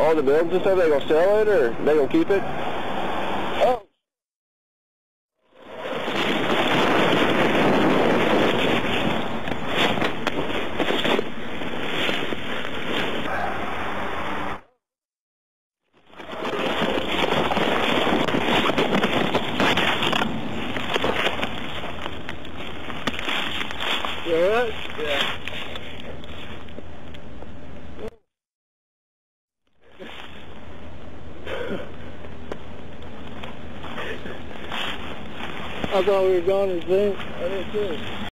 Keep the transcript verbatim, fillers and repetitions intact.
all the buildings and stuff, they gonna sell it or they gonna keep it? Oh. You alright? Yeah. I thought we were gone in sync. I did too.